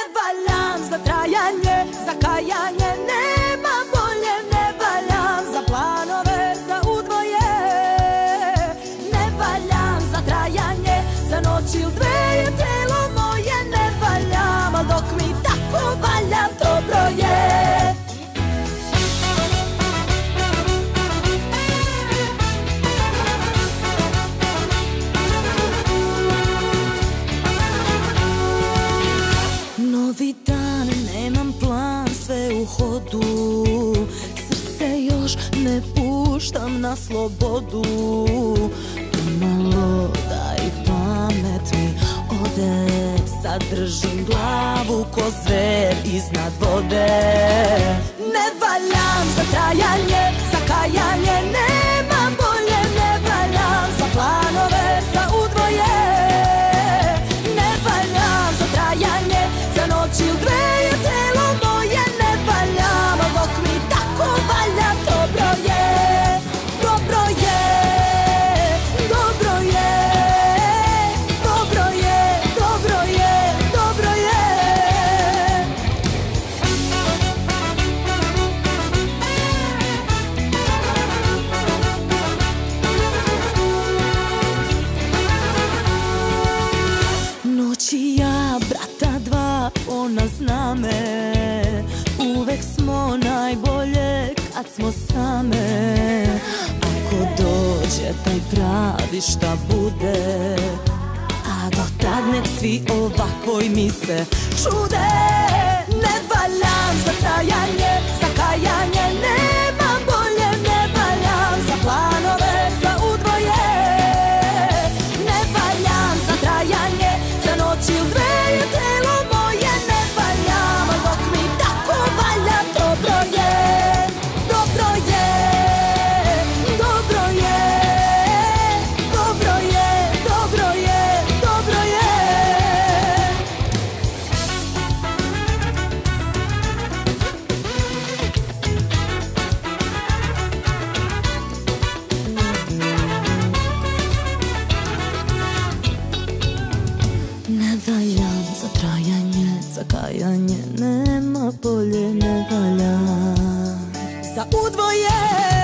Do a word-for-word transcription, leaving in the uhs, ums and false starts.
valjam za trajanje, za kajanje, nema bolje, ne valjam za planove, za udvoje. Ne valjam za trajanje, za noć ili dve je telo moje, ne valjam, al dok mi tako valjam, dobro je. Novi dan, nemam plan, sve u hodu, srce još ne puštam na slobodu. Pomalo da i pamet mi ode, sad držim glavu ko zver iznad vode. Ne valjam za trajanje, za kajanje, nema bolje, ne valjam za planove, za udvoje. Ne valjam za trajanje, za noć ili dve je telo moje, ne valjam, al dok mi tako valja, dobro je, dobro je, dobro je, dobro je, dobro je, dobro je. Noć i ja, brata dva, ona zna me, uvek smo najbolje kad smo same. Ako dođe taj pravi šta bude, a do tad nek svi ovakvoj mi se čude. Ne valjam za trajanje, za kajanje, nema bolje, ne valjam za planove, za udvoje. Ne valjam za trajanje, za noć ili dve je telo moje, ne valjam, al dok mi tako valja, dobro je, dobro je, dobro je, dobro je, dobro je, dobro je. Ne valjam za trajanje, za kajanje, nema bolje, ne valjam za udvoje.